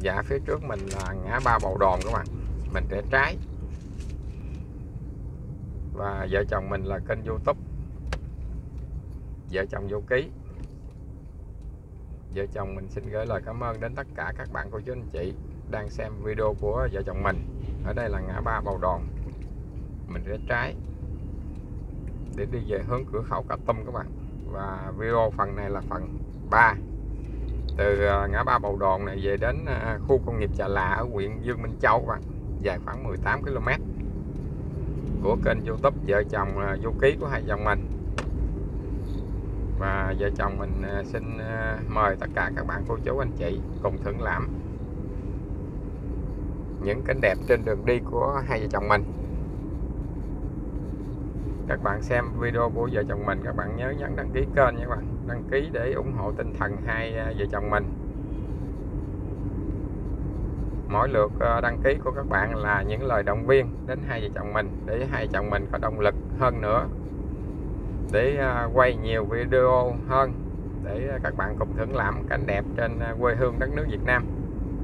Dạ, phía trước mình là ngã ba Bầu Đòn các bạn. Mình rẽ trái. Và vợ chồng mình là kênh YouTube Vợ Chồng Vô Ký. Vợ chồng mình xin gửi lời cảm ơn đến tất cả các bạn cô chú anh chị đang xem video của vợ chồng mình. Ở đây là ngã ba Bầu Đòn. Mình rẽ trái để đi về hướng cửa khẩu Cà Tum các bạn. Và video phần này là phần 3. Từ ngã ba Bầu Đòn này về đến khu công nghiệp Chà Là ở huyện Dương Minh Châu các bạn, dài khoảng 18 km của kênh YouTube Vợ Chồng Vô Ký của hai chồng mình. Và vợ chồng mình xin mời tất cả các bạn cô chú anh chị cùng thưởng lãm những cảnh đẹp trên đường đi của hai vợ chồng mình. Các bạn xem video của vợ chồng mình, các bạn nhớ nhấn đăng ký kênh nha các bạn. Đăng ký để ủng hộ tinh thần hai vợ chồng mình. Mỗi lượt đăng ký của các bạn là những lời động viên đến hai vợ chồng mình, để hai vợ chồng mình có động lực hơn nữa để quay nhiều video hơn, để các bạn cùng thưởng lãm cảnh đẹp trên quê hương đất nước Việt Nam.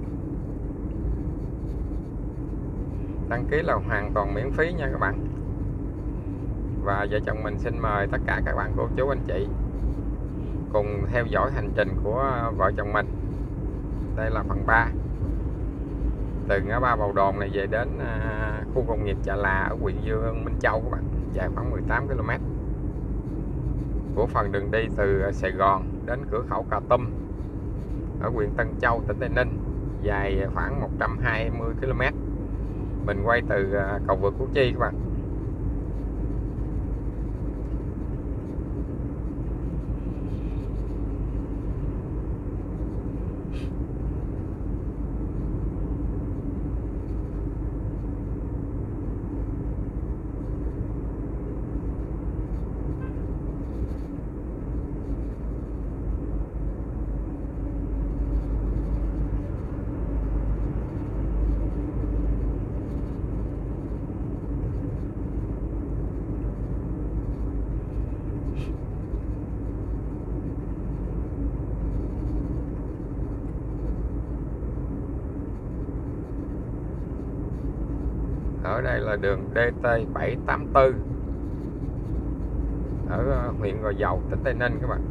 Đăng ký là hoàn toàn miễn phí nha các bạn. Và vợ chồng mình xin mời tất cả các bạn cô chú anh chị cùng theo dõi hành trình của vợ chồng mình. Đây là phần 3. Từ ngã ba Bầu Đòn này về đến khu công nghiệp Chà Là ở huyện Dương Minh Châu các bạn, dài khoảng 18 km. Của phần đường đi từ Sài Gòn đến cửa khẩu Cà Tum ở huyện Tân Châu, tỉnh Tây Ninh, dài khoảng 120 km. Mình quay từ cầu vượt Củ Chi các bạn. Ở đây là đường DT784 ở huyện Gò Dầu, tỉnh Tây Ninh các bạn.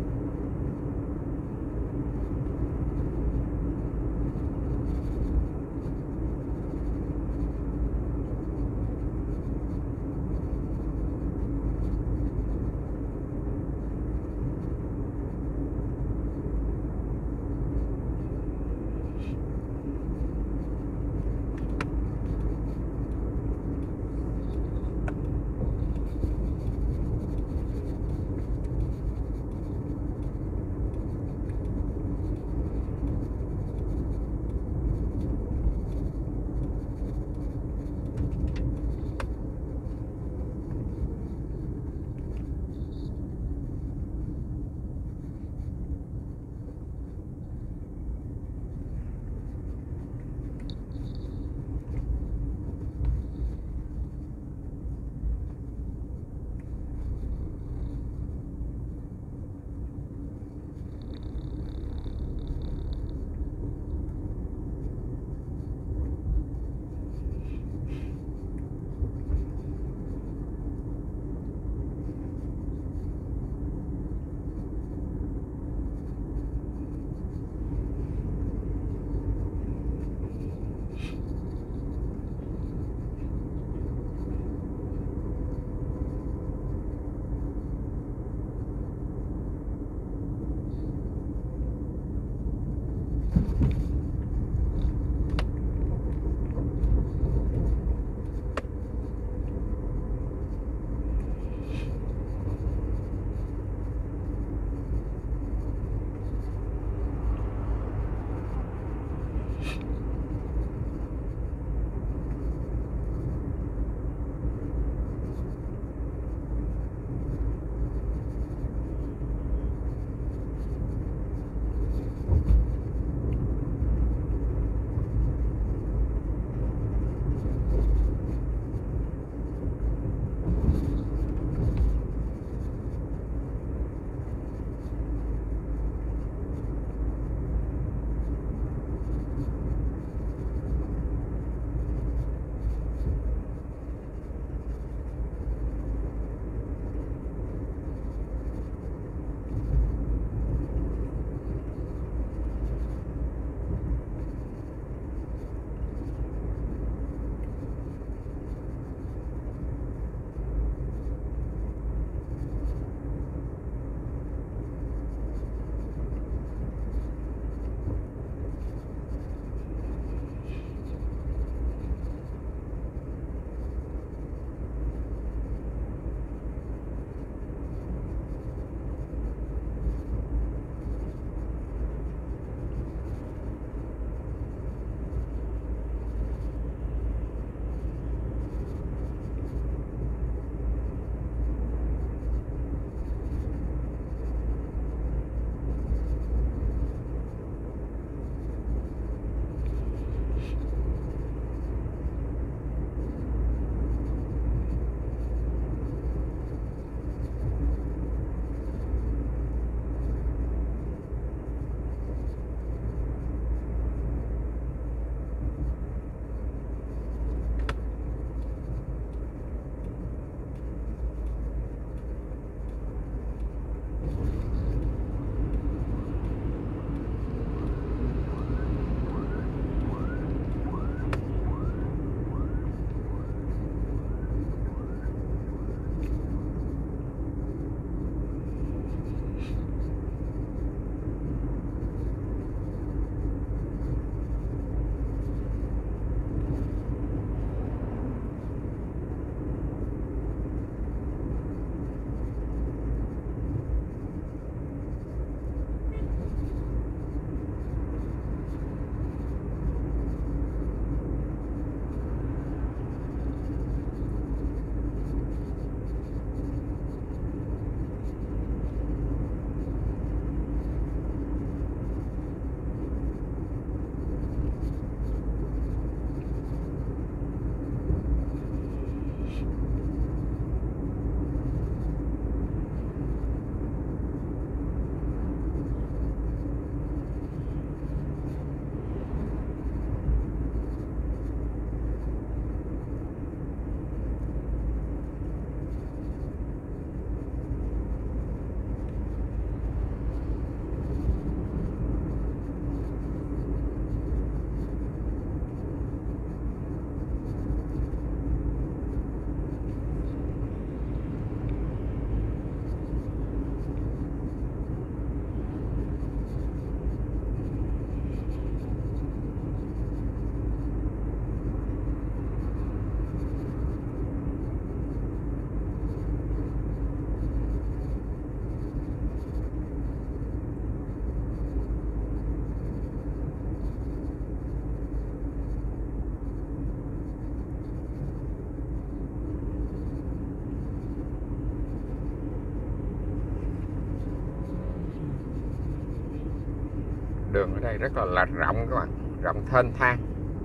đường ở đây rất là rộng các bạn, rộng thênh thang.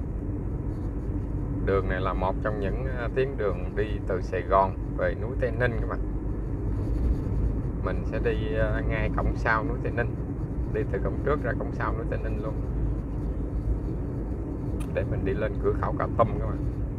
Đường này là một trong những tuyến đường đi từ Sài Gòn về núi Tây Ninh các bạn. Mình sẽ đi ngay cổng sau núi Tây Ninh, đi từ cổng trước ra cổng sau núi Tây Ninh luôn, để mình đi lên cửa khẩu Cà Tum các bạn.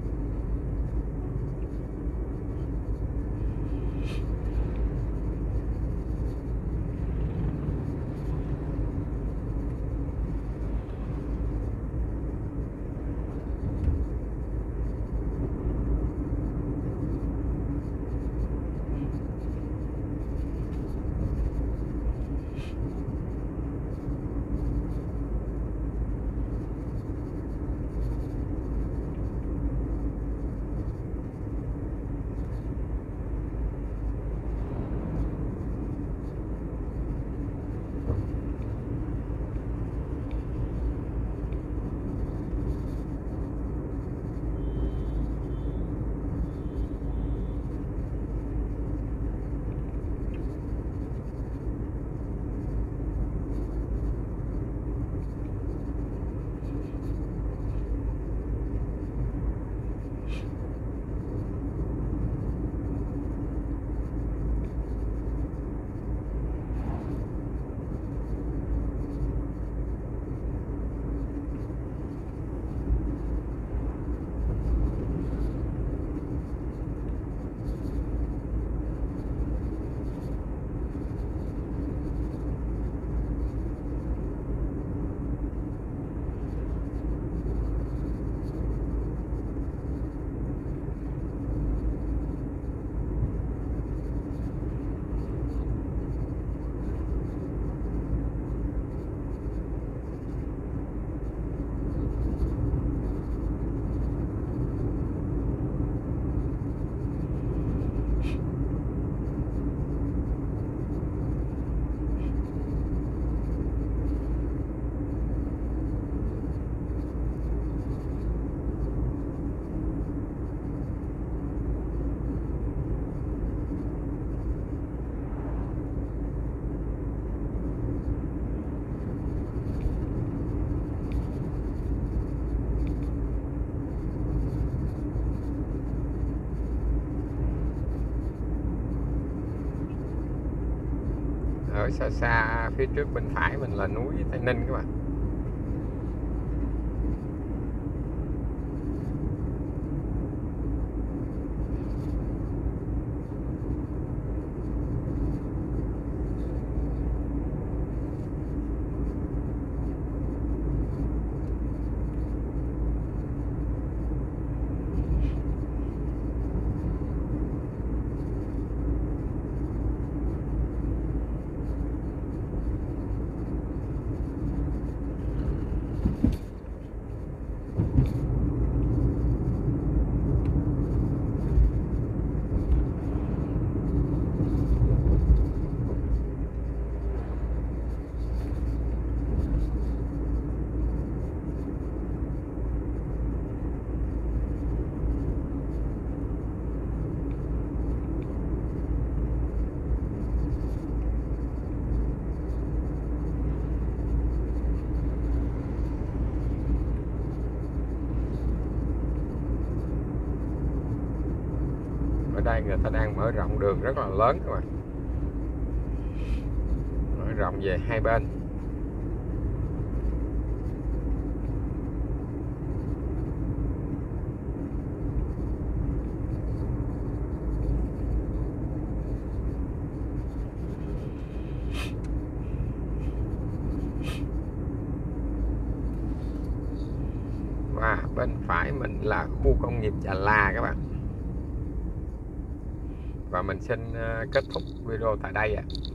Ở xa xa phía trước bên phải mình là núi Tây Ninh các bạn. Ở đây người ta đang mở rộng đường rất là lớn các bạn, mở rộng về hai bên. Và bên phải mình là khu công nghiệp Chà La các bạn. Và mình xin kết thúc video tại đây ạ.